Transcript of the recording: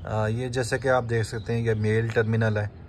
ये जैसे कि आप देख सकते हैं ये मेल टर्मिनल है।